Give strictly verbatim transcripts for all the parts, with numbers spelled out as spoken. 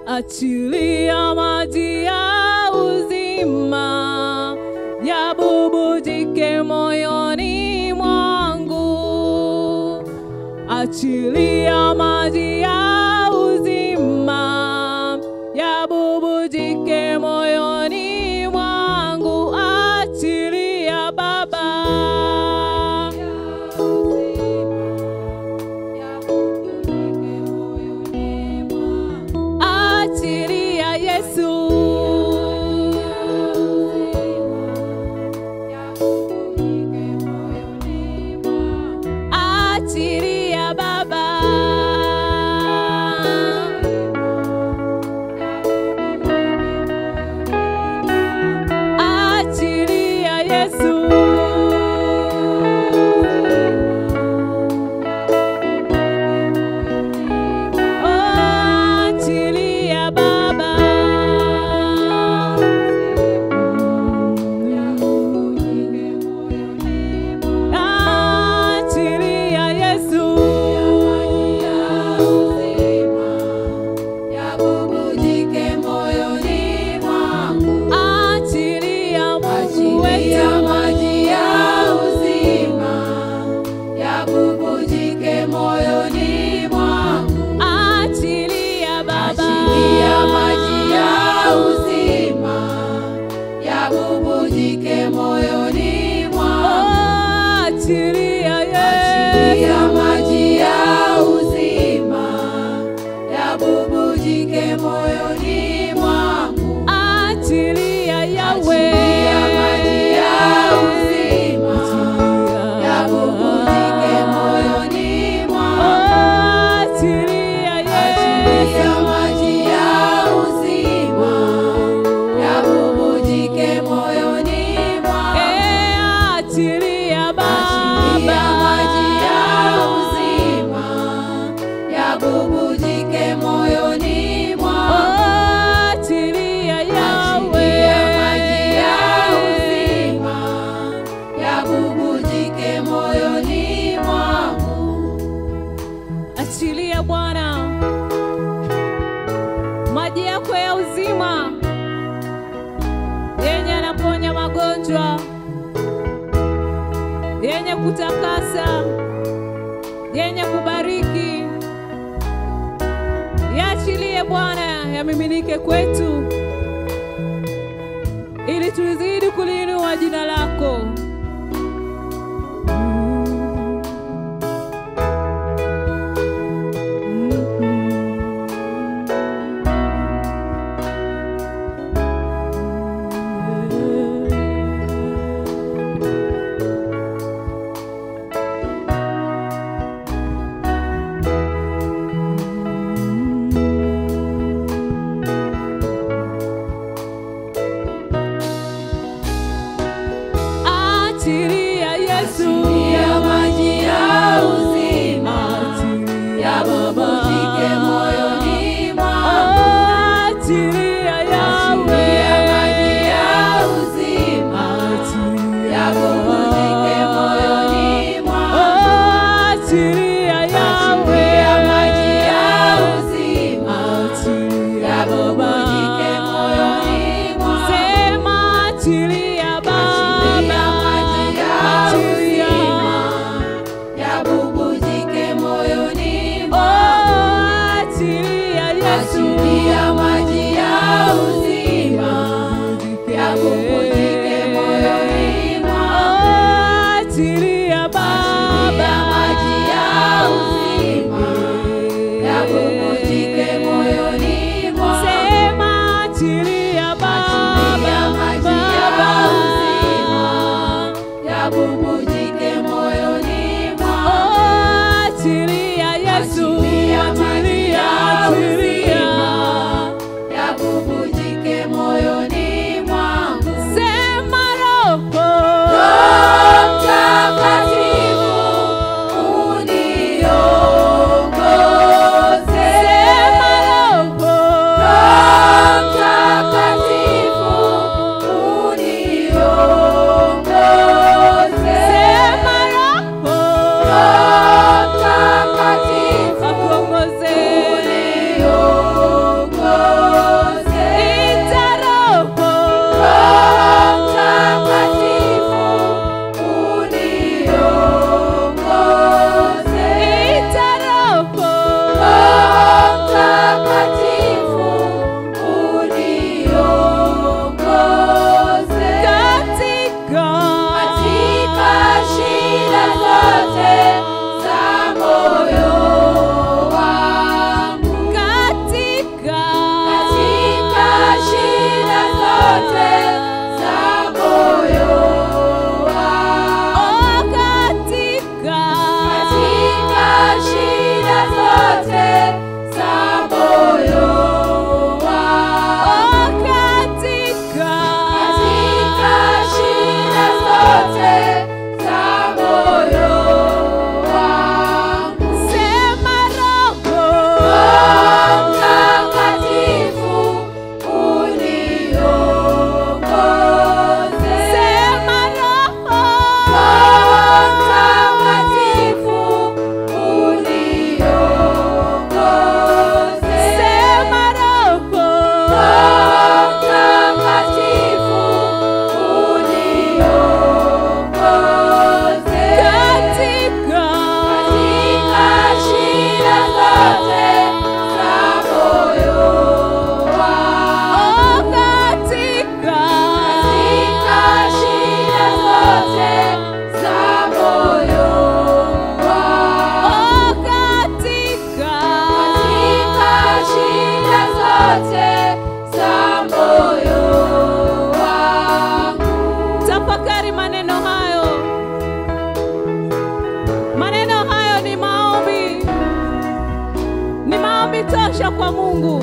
Achilia maji ya uzima yabubujike moyoni mwangu. Achilia maji ya uzima yabubujike moyoni mwangu. Achilia Baba. Achilia Yesu. Achilia Baba. Achilia Yesu. Achilia Baba. Achilia Yesu. Yabubujike moyoni mwangu. Achilia Mungu Achilia wetu. maji ya uzima. Yabubujike moyoni mwangu. Achilia Baba. Achilia maji ya uzima. Yabubujike moyoni mwangu. Achilia Achilia Yesu. maji ya uzima. Yabubujike moyoni mwangu. Achilia Yahweh. Achilia maji ya uzima. Yabubujike moyoni mwangu. Achilia Achilia Yesu. maji ya uzima. Yabubujike moyoni mwangu. Eh, achilia Achilia Baba. maji ya uzima. Yabubujike moyoni mwangu. Achilia Achilia maji ya Yahweh. uzima. Yabubujike moyoni mwangu. Achilia Bwana maji yako ya uzima yenye anaponya magonjwa, yenye kutakasa, yenye kubariki. Yaachilie Bwana, yamiminike kwetu ili tuzidi kuliinua jina lako. Achilia Yesu. Achilia maji ya uzima. Yabubujike moyoni mwangu. Achilia Achilia Yahweh. maji ya uzima. Yabubujike moyoni mwangu. Achilia Achilia Yahweh. maji ya uzima. Yabubujike moyoni mwangu. Sema achilia Achilia Baba. maji ya Achilia. uzima. Yabubujike moyoni mwangu. Achilia Yesu. Achilia maji ya uzima. Yabubujike moyoni mwangu. Achilia Baba. Achilia maji ya uzima. Yabubujike moyoni mwangu. Sema macho kwa Mungu.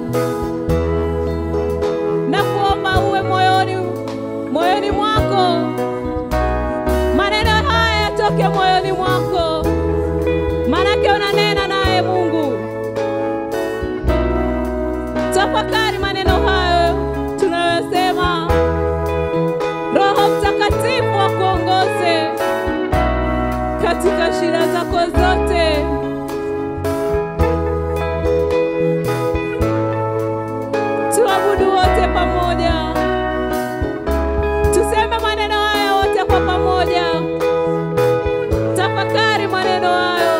Na kuomba uwe moyoni moyoni mwako. Maneno haya yatoke moyoni mwako. Manake unanena naye Mungu. Tafakari maneno hayo tunayosema. Roho Mtakatifu akuongoze katika shida zako zote. Tuabudu wote pamoja. Tuseme maneno haya wote kwa pamoja. Tafakari maneno hayo.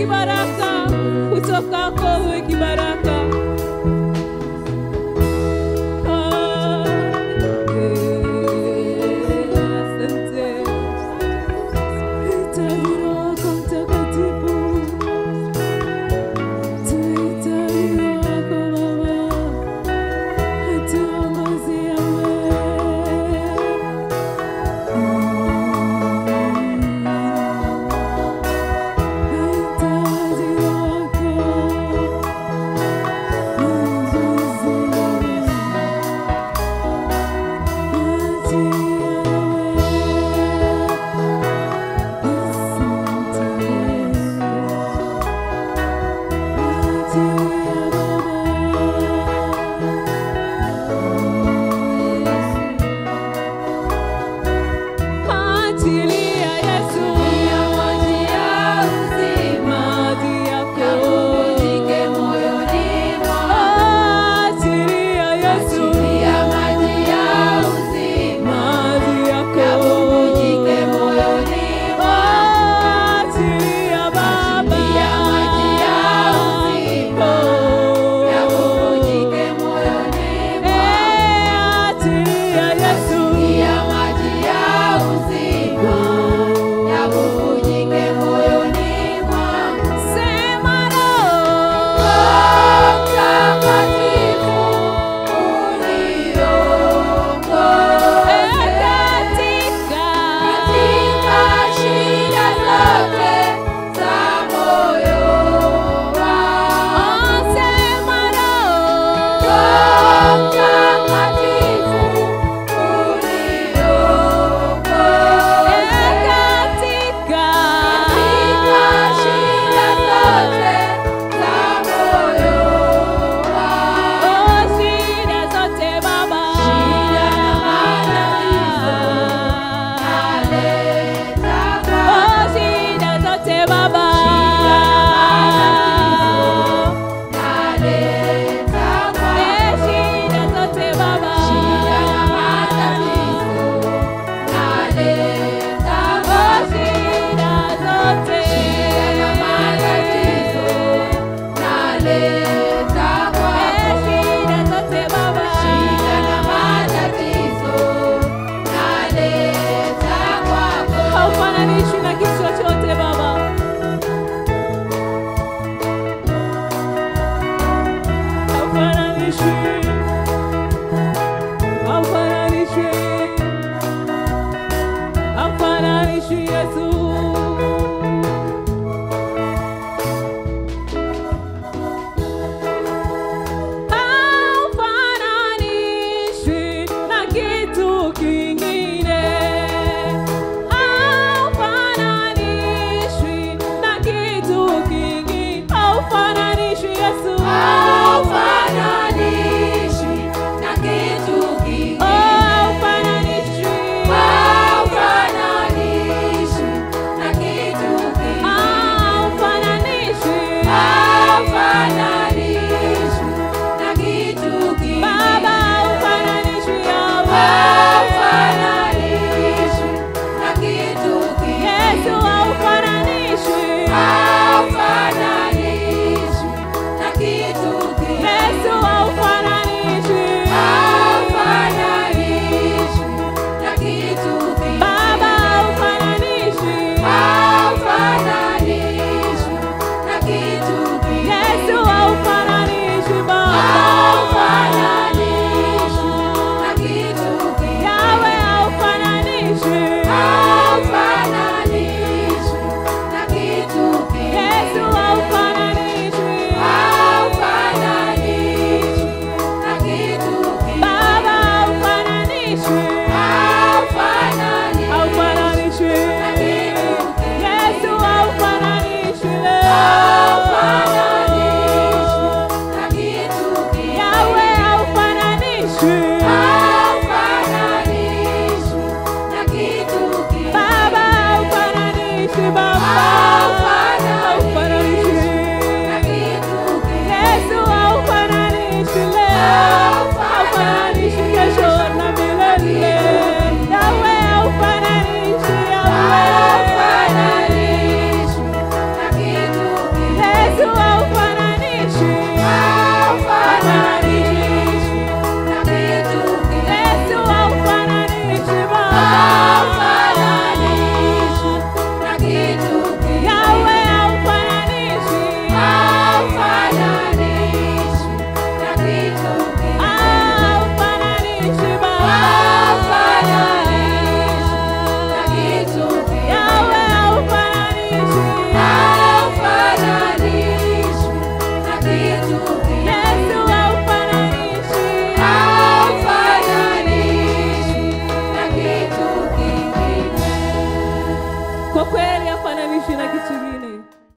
kibaraka, kutokako uwe kibaraka. Ah, eh, asante. Hitaji Roho wako Mtakatifu. Tuhitaji Roho wako Baba. Tuongoze Achilia Yesu, ya maji ya uzima, maji yako. yabubujike moyoni mwangu. Achilia Yesu, Ya maji ya uzima, maji yako. yabubujike moyoni mwangu. Achilia Baba, Ya maji ya uzima, yabubujike moyoni mwangu. achilia Yesu, Ya maji ya uzima, yabubujike moyoni mwangu. sema Roho Mtakatifu uniongoze katika katika shida zote za moyo wangu. sema Roho Mtakatifu uniongoze katika katika shida zote za moyo wangu. oh, shida zote Baba, Shida na matatizo naleta kwako. oh, shida zote Baba, Naleta kwako. eh, shida zote Baba, Shida na matatizo naleta oh, kwako. shida zote, Shida na matatizo naleta kwako. eh, shida zote Baba, Shida na matatizo naleta kwako. haufananishwi na kitu chochote Baba. Haufananishwi, haufananishwi, haufananishwi Yesu. Haufananishwi na kitu kingine. Haufananishwi na kitu kingine. Haufananishwi Yesu. Haufananishwi na kitu Oh, kingine. haufananishwi. Haufananishwi na kitu kingine. Haufananishwi. Haufananishwi na kitu kingine. Baba, haufananishwi Yahweh. Haufananishwi na kitu kingine. Yesu, haufananishwi. Haufananishwi na kitu kingine. Yesu, haufananishwi. Haufananishwi na kitu kingine. Baba, haufananishwi. Haufananishwi na kitu kingine. Yesu, haufananishwi Baba. Haufananishwi na kitu kingine. Yahweh, haufananishwi. Haufananishwi na kitu kitu